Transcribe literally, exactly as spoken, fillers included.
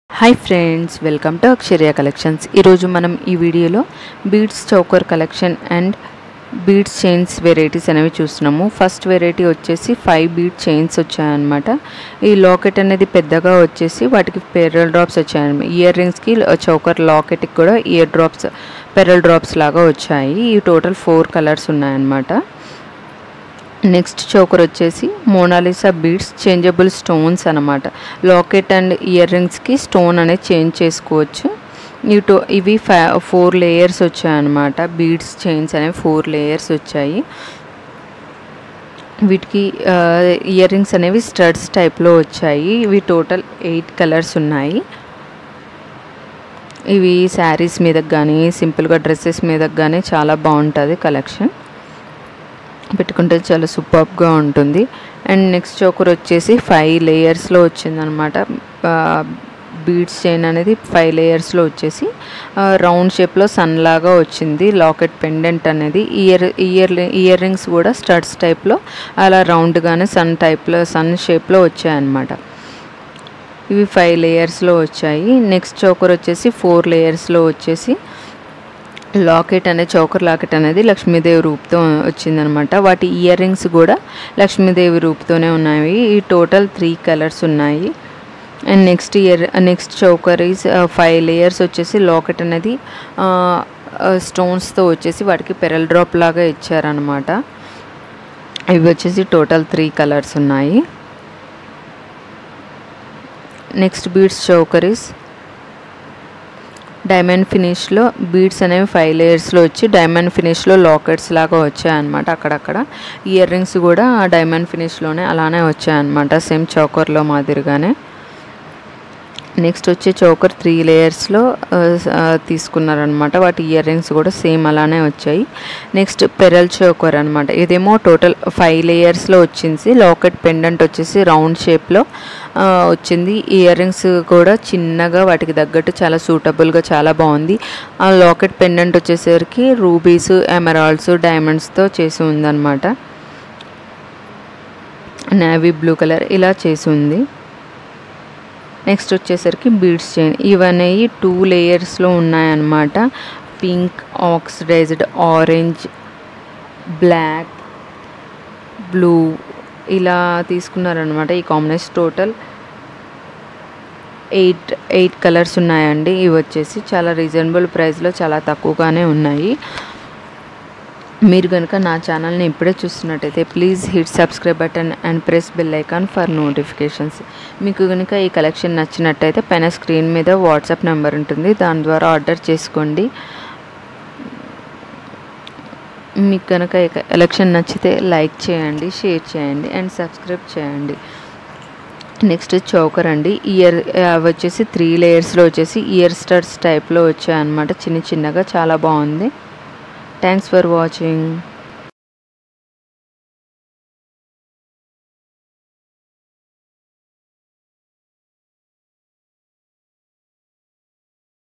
Hi friends, welcome to Aksharya collections. ఈరోజు మనం ఈ వీడియోలో beads choker collection and bead chains varieties అనేవి చూస్తున్నాము. ఫస్ట్ వెరైటీ వచ్చేసి ఫైవ్ బీడ్ చైన్స్ వచ్చాయన్నమాట. ఈ లాకెట్ అనేది పెద్దగా వచ్చేసి వాటికి పెరల్ డ్రాప్స్ వచ్చాయన్నమాట. ఇయర్ రింగ్స్కి చౌకర్ లాకెట్కి కూడా ఇయర్ డ్రాప్స్ పెరల్ డ్రాప్స్ లాగా వచ్చాయి. ఈ టోటల్ ఫోర్ కలర్స్ ఉన్నాయన్నమాట. నెక్స్ట్ చోకర్ వచ్చేసి మోనాలిసా బీడ్స్ చేంజబుల్ స్టోన్స్ అనమాట. లాకెట్ అండ్ ఇయర్ రింగ్స్కి స్టోన్ అనేది చేంజ్ చేసుకోవచ్చు. ఇవి టో ఇవి ఫై ఫోర్ లేయర్స్ వచ్చాయన్నమాట. బీడ్స్ చైన్స్ అనేవి ఫోర్ లేయర్స్ వచ్చాయి. వీటికి ఇయర్ రింగ్స్ అనేవి స్టడ్స్ టైప్లో వచ్చాయి. ఇవి టోటల్ ఎయిట్ కలర్స్ ఉన్నాయి. ఇవి శారీస్ మీదకి కానీ సింపుల్గా డ్రెస్సెస్ మీదకి కానీ చాలా బాగుంటుంది కలెక్షన్. పెట్టుకుంటే చాలా సూపర్గా ఉంటుంది. అండ్ నెక్స్ట్ చోకర్ వచ్చేసి ఫైవ్ లేయర్స్లో వచ్చిందనమాట. బీడ్స్ చైన్ అనేది ఫైవ్ లేయర్స్లో వచ్చేసి రౌండ్ షేప్లో సన్ లాగా వచ్చింది. లాకెట్ పెండెంట్ అనేది ఇయర్ ఇయర్ ఇయర్ రింగ్స్ కూడా స్టడ్స్ టైప్లో అలా రౌండ్గానే సన్ టైప్లో సన్ షేప్లో వచ్చాయన్నమాట. ఇవి ఫైవ్ లేయర్స్లో వచ్చాయి. నెక్స్ట్ చోకర్ వచ్చేసి ఫోర్ లేయర్స్లో వచ్చేసి లాకెట్ అనే చౌకర్ లాకెట్ అనేది లక్ష్మీదేవి రూపుతో వచ్చిందనమాట. వాటి ఇయర్ రింగ్స్ కూడా లక్ష్మీదేవి రూపుతోనే ఉన్నాయి. ఈ టోటల్ త్రీ కలర్స్ ఉన్నాయి. And next ear next choker is five layers వచ్చేసి లాకెట్ అనేది స్టోన్స్తో వచ్చేసి వాటికి పెరల్ డ్రాప్ లాగా ఇచ్చారనమాట. ఇవి వచ్చేసి టోటల్ త్రీ కలర్స్ ఉన్నాయి. Next beads choker is diamond ఫినిష్లో బీడ్స్ అనేవి ఫైవ్ లేయర్స్లో వచ్చి డైమండ్ ఫినిష్లో లాకెట్స్ లాగా వచ్చాయన్నమాట. అక్కడక్కడ ఇయర్ రింగ్స్ కూడా డైమండ్ ఫినిష్లోనే అలానే వచ్చాయన్నమాట, సేమ్ చౌకర్లో మాదిరిగానే. నెక్స్ట్ వచ్చే చౌకర్ త్రీ లేయర్స్లో తీసుకున్నారనమాట. వాటి ఇయర్ రింగ్స్ కూడా సేమ్ అలానే వచ్చాయి. నెక్స్ట్ పెరల్ చౌకర్ అనమాట. ఇదేమో టోటల్ ఫైవ్ లేయర్స్లో వచ్చింది. లాకెట్ పెండెంట్ వచ్చేసి రౌండ్ షేప్లో వచ్చింది. ఇయర్ రింగ్స్ కూడా చిన్నగా వాటికి తగ్గట్టు చాలా సూటబుల్గా చాలా బాగుంది. ఆ లాకెట్ పెండెంట్ వచ్చేసరికి రూబీస్, ఎమరాల్డ్స్, డైమండ్స్తో చేసి ఉందన్నమాట. నేవీ బ్లూ కలర్ ఇలా చేసి ఉంది. నెక్స్ట్ వచ్చేసరికి బీడ్స్ చైన్. ఇవన్నీ టూ లేయర్స్లో ఉన్నాయన్నమాట. Pink, oxidised, orange, black, blue ఇలా తీసుకున్నారనమాట. ఈ combination total eight eight colours ఉన్నాయండి. ఇవి వచ్చేసి చాలా రీజనబుల్ ప్రైస్లో చాలా తక్కువగానే ఉన్నాయి. మీరు కనుక నా ఛానల్ని ఇప్పుడే చూస్తున్నట్టయితే please hit subscribe button and press bell icon for notifications. మీకు కనుక ఈ కలెక్షన్ నచ్చినట్టయితే పైన స్క్రీన్ మీద వాట్సాప్ నెంబర్ ఉంటుంది, దాని ద్వారా ఆర్డర్ చేసుకోండి. మీకు కనుక ఈ కలెక్షన్ నచ్చితే లైక్ చేయండి, షేర్ చేయండి అండ్ సబ్స్క్రైబ్ చేయండి. నెక్స్ట్ చౌకర్ అండి. ఇయర్ వచ్చేసి త్రీ లేయర్స్లో వచ్చేసి ఇయర్ స్టడ్స్ టైప్లో వచ్చాయన్నమాట. చిన్న చిన్నగా చాలా బాగుంది. Thanks for watching.